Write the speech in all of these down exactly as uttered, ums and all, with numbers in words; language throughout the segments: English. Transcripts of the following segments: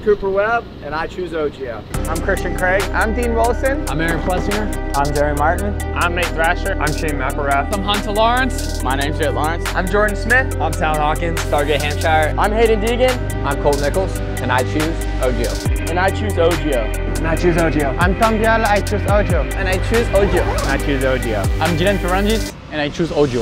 Cooper Webb, and I choose O G O. I'm Christian Craig. I'm Dean Wilson. I'm Aaron Plessinger. I'm Jerry Martin. I'm Nate Thrasher. I'm Shane McElrath. I'm Hunter Lawrence. My name's Jett Lawrence. I'm Jordan Smith. I'm Tal Hawkins. Sergeant Hampshire. I'm Hayden Deegan. I'm Colt Nichols, and I choose O G O. And I choose O G O. And I choose O G O. I'm Tom Diallo. I choose O G O. And I choose O G O. And I choose O G O. I'm Guillem Farres, and I choose O G O.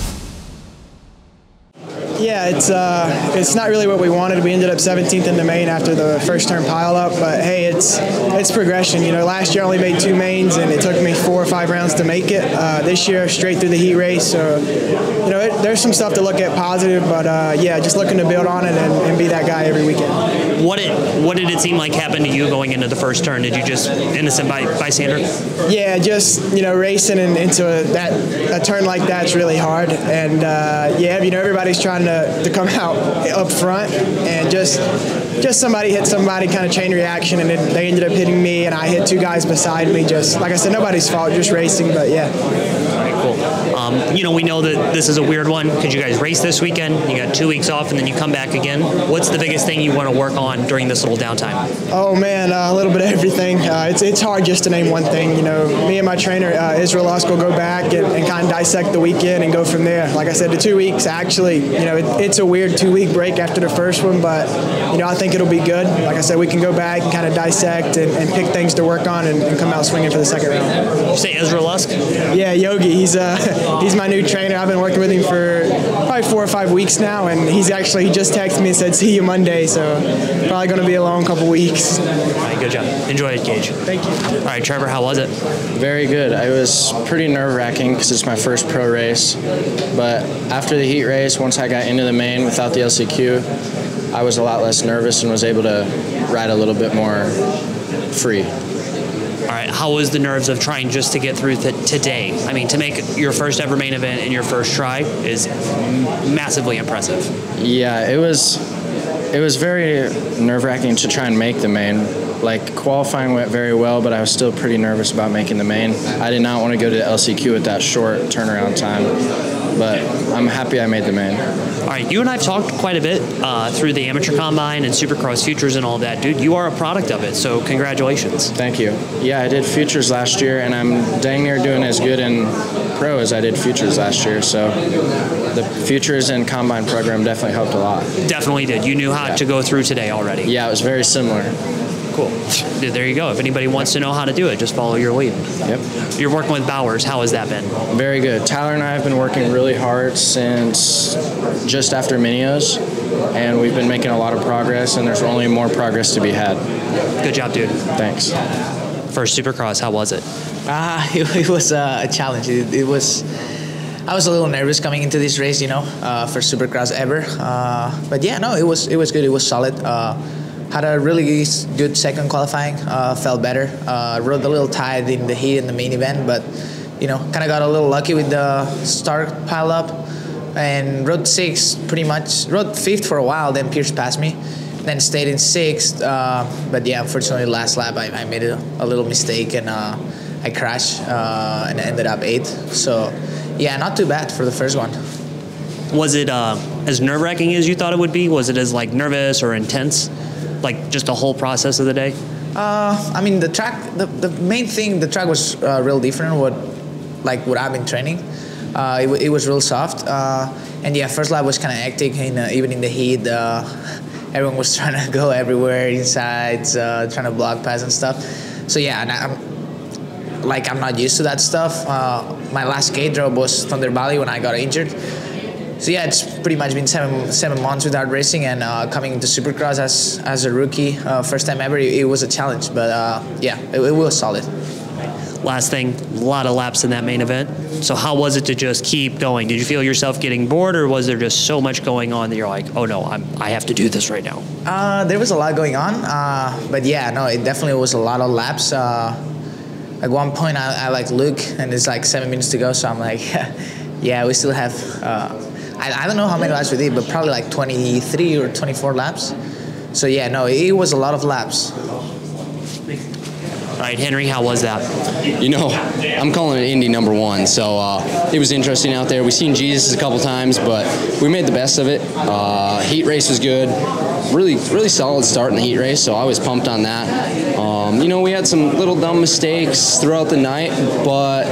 Yeah, it's uh, it's not really what we wanted. We ended up seventeenth in the main after the first turn pile up, but hey, it's it's progression. You know, last year I only made two mains, and it took me four or five rounds to make it. Uh, this year, straight through the heat race. So, you know, it, there's some stuff to look at positive, but uh, yeah, just looking to build on it and, and be that guy every weekend. What it what did it seem like happened to you going into the first turn? Did you just innocent by bystander? Yeah, just you know, racing and into a, that a turn like that's really hard, and uh, yeah, you know, everybody's trying to. to come out up front, and just just somebody hit somebody, kind of chain reaction, and then they ended up hitting me, and I hit two guys beside me. Just like I said, nobody's fault, just racing, but yeah. All right, cool. Um, you know, we know that this is a weird one because you guys race this weekend, you got two weeks off, and then you come back again. What's the biggest thing you want to work on during this little downtime? Oh man, uh, a little bit of everything. Uh, it's it's hard just to name one thing. You know, me and my trainer uh, Israel Lusk will go back and, and kind of dissect the weekend and go from there. Like I said, the two weeks actually, you know, it, it's a weird two-week break after the first one, but you know, I think it'll be good. Like I said, we can go back and kind of dissect and, and pick things to work on and, and come out swinging for the second round. Did you say Israel Lusk? Yeah, Yogi. He's uh, he's my new trainer. I've been working with him for probably four or five weeks now, and he's actually he just texted me and said, "See you Monday." So probably going to be a long couple weeks. All right, good job. Enjoy it, Gage. Thank you. All right, Trevor, how was it? Very good. I was pretty nerve-wracking because it's my first pro race, but after the heat race, once I got into the main without the L C Q, I was a lot less nervous and was able to ride a little bit more free. All right, how was the nerves of trying just to get through th today? I mean, to make your first ever main event in your first try is massively impressive. Yeah, it was it was very nerve-wracking to try and make the main. Like, qualifying went very well, but I was still pretty nervous about making the main. I did not want to go to the L C Q with that short turnaround time, but I'm happy I made the main. All right, you and I have talked quite a bit uh, through the amateur combine and Supercross Futures and all that. Dude, you are a product of it, so congratulations. Thank you. Yeah, I did Futures last year, and I'm dang near doing as good in Pro as I did Futures last year, so the Futures and Combine program definitely helped a lot. Definitely did. You knew how yeah. to go through today already. Yeah, it was very similar. Cool. Dude, there you go. If anybody wants to know how to do it, just follow your lead. Yep. You're working with Bowers. How has that been? Very good. Tyler and I have been working really hard since just after Minios, and we've been making a lot of progress, and there's only more progress to be had. Good job, dude. Thanks. First Supercross, how was it? Uh, it, it was uh, a challenge. It, it was... I was a little nervous coming into this race, you know, uh, first Supercross ever. Uh, but yeah, no, it was it was good. It was solid. Uh, had a really good second qualifying. Uh, felt better. Uh, rode a little tight in the heat in the main event, but you know, kind of got a little lucky with the start pile up, and rode sixth pretty much. Rode fifth for a while, then Pierce passed me, then stayed in sixth. Uh, but yeah, unfortunately, last lap I, I made a, a little mistake and uh, I crashed uh, and ended up eighth. So. Yeah, not too bad for the first one. Was it uh, as nerve-wracking as you thought it would be? Was it as like nervous or intense? Like just the whole process of the day? Uh, I mean, the track, the, the main thing, the track was uh, real different what, like what I've been training. Uh, it, it was real soft. Uh, and yeah, first lap was kind of hectic, in, uh, even in the heat. Uh, everyone was trying to go everywhere, inside, uh, trying to block pass and stuff. So yeah, and I'm, like I'm not used to that stuff. Uh, my last skate drop was Thunder Valley when I got injured. So yeah, it's pretty much been seven seven months without racing, and uh, coming into Supercross as as a rookie, uh, first time ever, it, it was a challenge. But uh, yeah, it, it was solid. Last thing, a lot of laps in that main event. So how was it to just keep going? Did you feel yourself getting bored, or was there just so much going on that you're like, oh no, I'm, I have to do this right now? Uh, there was a lot going on, uh, but yeah, no, it definitely was a lot of laps. Uh, At one point, I, I like look, and it's like seven minutes to go, so I'm like, yeah, we still have, uh, I, I don't know how many laps we did, but probably like twenty-three or twenty-four laps. So yeah, no, it was a lot of laps. All right, Henry, how was that? You know, I'm calling it Indy number one, so uh, it was interesting out there. We've seen Jesus a couple times, but we made the best of it. Uh, heat race was good. Really, really solid start in the heat race, so I was pumped on that. Um, you know, we had some little dumb mistakes throughout the night, but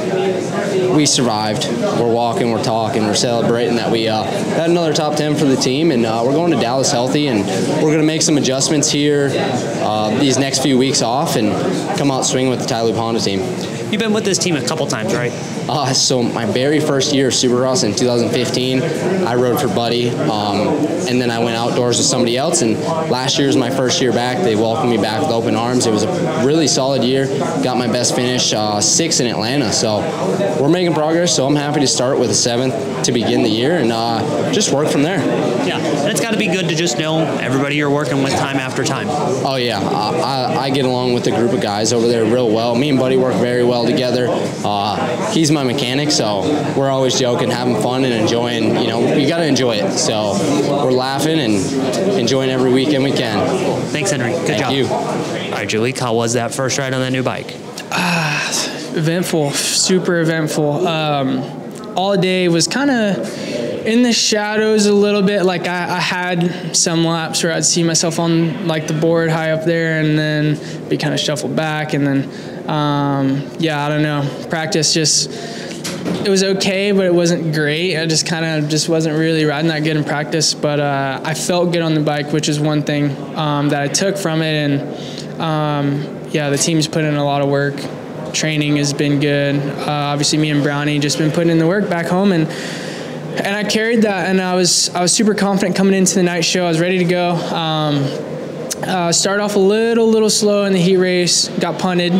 we survived. We're walking, we're talking, we're celebrating that we uh, had another top ten for the team, and uh, we're going to Dallas healthy, and we're going to make some adjustments here uh, these next few weeks off and come out swinging with the Ty Lube Honda team. You've been with this team a couple times, right? Uh, so my very first year of Supercross in two thousand fifteen, I rode for Buddy, um, and then I went outdoors with somebody else, and last year was my first year back. They welcomed me back with open arms. It was a really solid year. Got my best finish, uh, sixth in Atlanta, so we're making progress, so I'm happy to start with a seventh to begin the year and uh, just work from there. Yeah, and it's got to be good to just know everybody you're working with time after time. Oh yeah, uh, I, I get along with the group of guys over there real well. Me and Buddy work very well together. Uh, he's my mechanic, so we're always joking, having fun, and enjoying. You know, you got to enjoy it. So we're laughing and enjoying every weekend we can. Thanks, Henry. Good Thank job. you. All right, Jalek, how was that first ride on that new bike? Ah, eventful, super eventful. Um, all day was kind of in the shadows a little bit. Like I, I had some laps where I'd see myself on like the board high up there, and then be kind of shuffled back, and then um, yeah, I don't know. Practice just it was okay, but it wasn't great. I just kind of just wasn't really riding that good in practice. But uh, I felt good on the bike, which is one thing um, that I took from it. And um, yeah, the team's put in a lot of work. Training has been good. Uh, obviously, me and Brownie just been putting in the work back home, and and I carried that. And I was I was super confident coming into the night show. I was ready to go. Um, uh, started off a little little slow in the heat race. Got punted.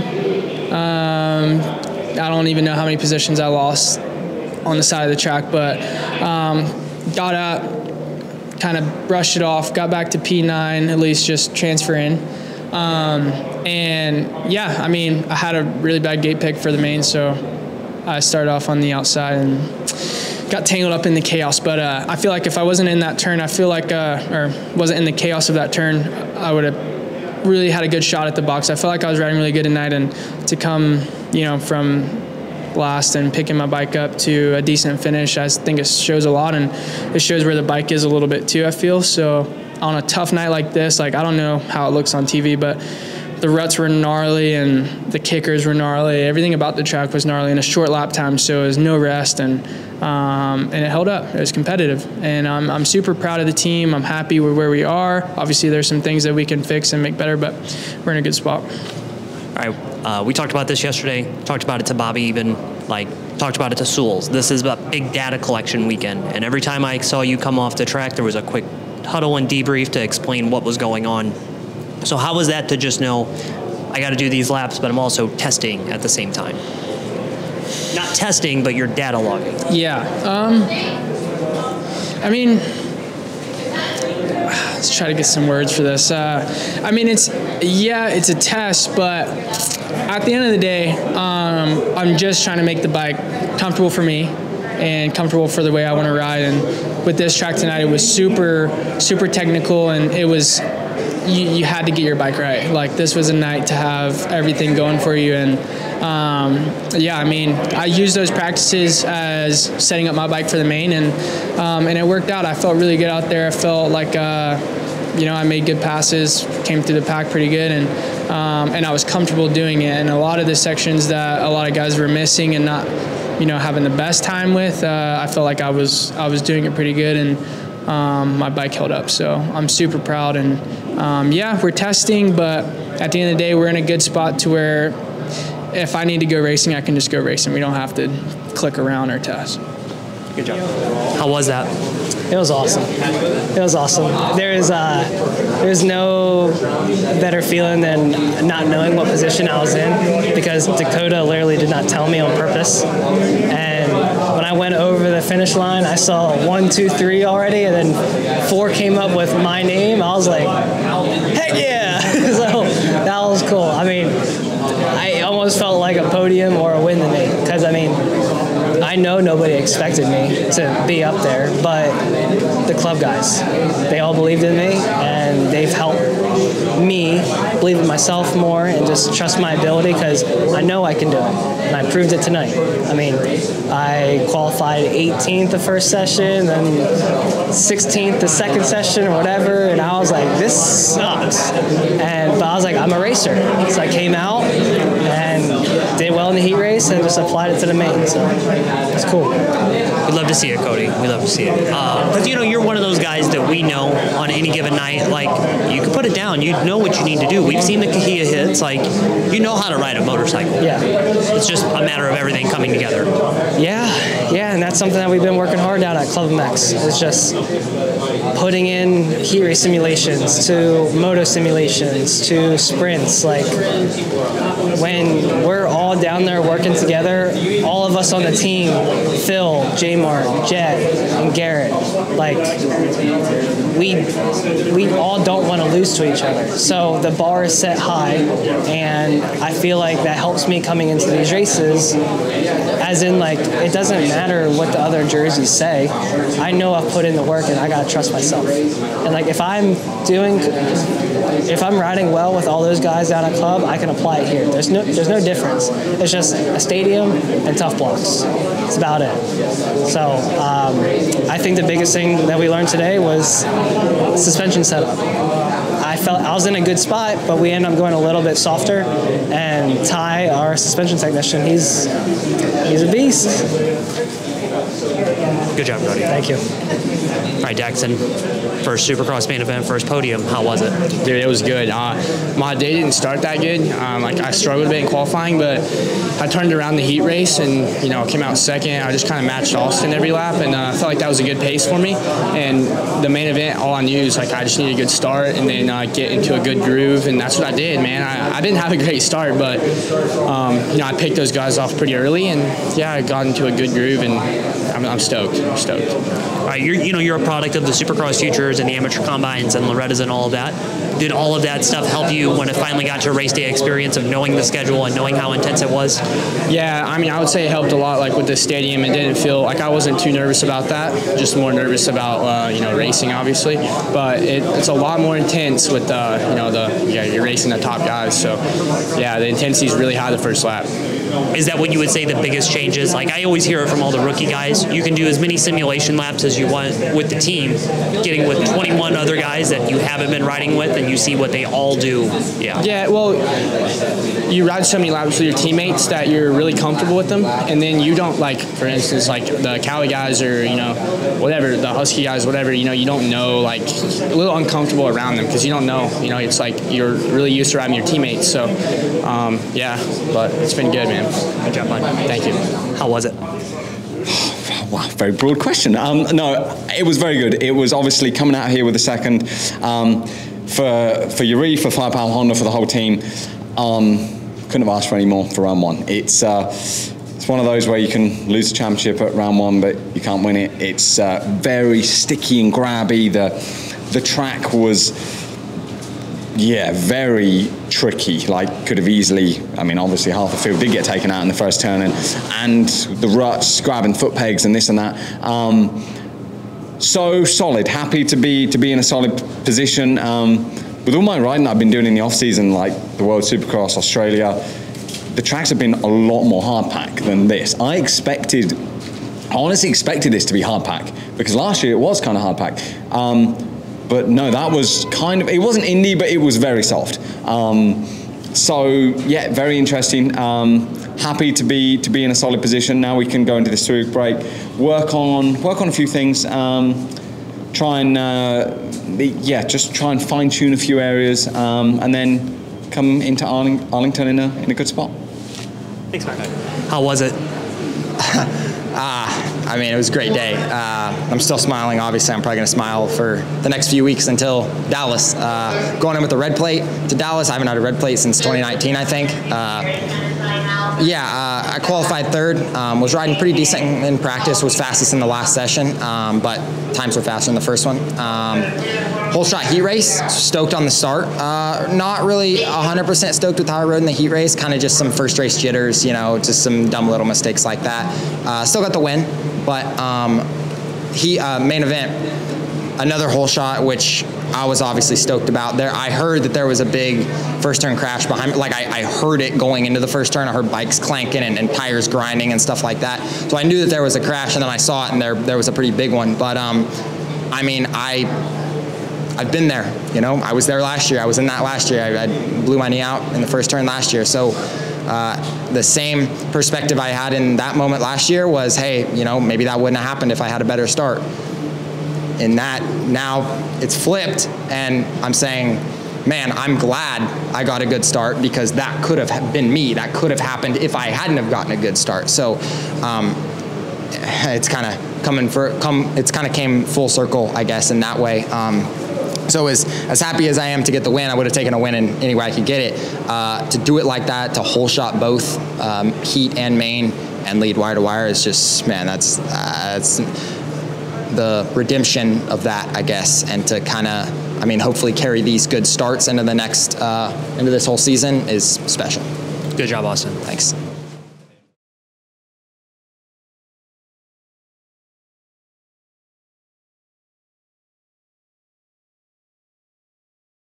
Um, I don't even know how many positions I lost on the side of the track, but um, got up, kind of brushed it off, got back to P nine, at least just transfer in. Um, and yeah, I mean, I had a really bad gate pick for the main, so I started off on the outside and got tangled up in the chaos. But uh, I feel like if I wasn't in that turn, I feel like, uh, or wasn't in the chaos of that turn, I would have really had a good shot at the box. I felt like I was riding really good tonight, and to come, you know, from last and picking my bike up to a decent finish, I think it shows a lot, and it shows where the bike is a little bit too, I feel. So on a tough night like this, like I don't know how it looks on T V, but the ruts were gnarly and the kickers were gnarly. Everything about the track was gnarly in a short lap time, so it was no rest, and um, and it held up. It was competitive, and I'm, I'm super proud of the team. I'm happy with where we are. Obviously, there's some things that we can fix and make better, but we're in a good spot. All right, uh, we talked about this yesterday, talked about it to Bobby even, like, talked about it to Swoll. This is a big data collection weekend, and every time I saw you come off the track, there was a quick huddle and debrief to explain what was going on. So how was that to just know, I got to do these laps, but I'm also testing at the same time? Not testing, but you're data logging. Yeah. Um, I mean, let's try to get some words for this. Uh, I mean, it's, yeah, it's a test, but at the end of the day, um, I'm just trying to make the bike comfortable for me and comfortable for the way I want to ride. And with this track tonight, it was super, super technical, and it was, you, you had to get your bike right. Like, this was a night to have everything going for you. And um, yeah, I mean, I used those practices as setting up my bike for the main, and um, and it worked out. I felt really good out there. I felt like, uh, you know, I made good passes, came through the pack pretty good, and um, and I was comfortable doing it. And a lot of the sections that a lot of guys were missing and not, you know, having the best time with, uh, I felt like I was I was doing it pretty good, and um, my bike held up. So I'm super proud. And um, yeah, we're testing, but at the end of the day, we're in a good spot to where if I need to go racing, I can just go racing. We don't have to click around or test. Good job. How was that? It was awesome. It was awesome. There is uh, there's no better feeling than not knowing what position I was in, because Dakota literally did not tell me on purpose. And when I went over the finish line, I saw one, two, three already, and then four came up with my name. I was like, heck yeah! So that was cool. I mean, I almost felt like a podium or a win to me, because I mean, I know nobody expected me to be up there, but the club guys, they all believed in me, and they've helped me, believe in myself more, and just trust my ability because I know I can do it, and I proved it tonight. I mean, I qualified eighteenth the first session, then sixteenth the second session or whatever, and I was like, this sucks. And but I was like, I'm a racer, so I came out and did well in the heat race and just applied it to the main. So it's cool. We'd love to see it, Coty. We love to see it. Because, uh, you know, you're one of those guys that we know on any given night, like, you can put it down. You know what you need to do. We've seen the Kahia hits. Like, you know how to ride a motorcycle. Yeah. It's just a matter of everything coming together. Yeah, yeah, and that's something that we've been working hard at at Club M X. It's just putting in heat race simulations to moto simulations to sprints. Like, when we're all down there working together, all of us on the team, Phil, J-Mart, Jet, and Garrett, like, we we all don't want to lose to each other. So the bar is set high, and I feel like that helps me coming into these races, as in, like, it doesn't matter what the other jerseys say. I know I've put in the work, and I got to trust myself. And, like, if I'm doing, if I'm riding well with all those guys down at Club, I can apply it here. There's no, there's no difference. It's just a stadium and tough blocks. That's about it. So um, I think the biggest thing that we learned today was suspension setup. I felt I was in a good spot, but we ended up going a little bit softer. And Ty, our suspension technician, he's he's a beast. Good job, Coty. Thank you. All right, Daxton, first Supercross main event, first podium. How was it? Dude, it was good. Uh, my day didn't start that good. Um, like I struggled a bit in qualifying, but I turned around the heat race and, you know, came out second. I just kind of matched Austin every lap, and I uh, felt like that was a good pace for me. And the main event, all I knew is like I just needed a good start and then uh, get into a good groove, and that's what I did, man. I, I didn't have a great start, but um, you know, I picked those guys off pretty early, and yeah, I got into a good groove, and I'm, I'm stoked. I'm stoked. All right, you're you know you're a product of the Supercross Futures and the amateur combines and Loretta's and all of that. Did all of that stuff help you when it finally got to race day experience of knowing the schedule and knowing how intense it was? Yeah, I mean, I would say it helped a lot. Like with the stadium, it didn't feel like I wasn't too nervous about that. Just more nervous about uh, you know racing, obviously. But it, it's a lot more intense with uh, you know the yeah you're racing the top guys. So yeah, the intensity is really high the first lap. Is that what you would say the biggest change is? Like, I always hear it from all the rookie guys. You can do as many simulation laps as you want with the team, getting with twenty-one other guys that you haven't been riding with, and you see what they all do. Yeah. Yeah, well, you ride so many laps with your teammates that you're really comfortable with them, and then you don't, like, for instance, like the Cali guys or, you know, whatever, the Husky guys, whatever, you know, you don't know, like, a little uncomfortable around them because you don't know, you know, it's like you're really used to riding your teammates. So, um, yeah, but it's been good, man. Good job, bud. Thank you. How was it? Wow, very broad question. Um, no, it was very good. It was obviously coming out here with a second um, for for Yuri, for Firepower Honda, for the whole team. Um, couldn't have asked for any more for round one. It's uh, it's one of those where you can lose the championship at round one, but you can't win it. It's uh, very sticky and grabby. The the track was, yeah, very tricky. Like, could have easily, I mean, obviously half the field did get taken out in the first turn, and, and the ruts, grabbing foot pegs and this and that. Um, so solid, happy to be to be in a solid position. Um, with all my riding I've been doing in the off season, like the World Supercross, Australia, the tracks have been a lot more hard pack than this. I expected, I honestly expected this to be hard pack, because last year it was kind of hard pack. Um, But no, that was kind of, it wasn't indie, but it was very soft. Um, so yeah, very interesting. Um, happy to be to be in a solid position. Now we can go into this two-week break, work on work on a few things, um, try and uh, yeah, just try and fine tune a few areas, um, and then come into Arling Arlington in a in a good spot. Thanks, Mark. How was it? Ah, I mean, it was a great day. Uh, I'm still smiling. Obviously, I'm probably going to smile for the next few weeks until Dallas. Uh, going in with a red plate to Dallas. I haven't had a red plate since twenty nineteen, I think. Uh, yeah, uh, I qualified third. Um, was riding pretty decent in, in practice. Was fastest in the last session, um, but times were faster in the first one. Um, whole shot heat race. Stoked on the start. Uh, not really one hundred percent stoked with how I rode in the heat race. Kind of just some first race jitters, you know, just some dumb little mistakes like that. Uh, still got the win, but um, he uh, main event, another whole shot, which I was obviously stoked about. There, I heard that there was a big first turn crash behind me. Like I, I heard it going into the first turn. I heard bikes clanking and, and tires grinding and stuff like that. So I knew that there was a crash, and then I saw it, and there there was a pretty big one. But um, I mean, I I've been there. You know, I was there last year. I was in that last year. I, I blew my knee out in the first turn last year. So uh, the same perspective I had in that moment last year was, hey, you know, maybe that wouldn't have happened if I had a better start. In that, now it's flipped, and I'm saying, man, I'm glad I got a good start, because that could have been me. That could have happened if I hadn't have gotten a good start. So um, it's kind of coming for come. It's kind of came full circle, I guess, in that way. Um, so as as happy as I am to get the win, I would have taken a win in any way I could get it. Uh, to do it like that, to whole shot both um, heat and main and lead wire to wire is just, man, that's uh, that's. the redemption of that, I guess, and to kind of, I mean, hopefully carry these good starts into the next, uh, into this whole season is special. Good job, Austin. Thanks.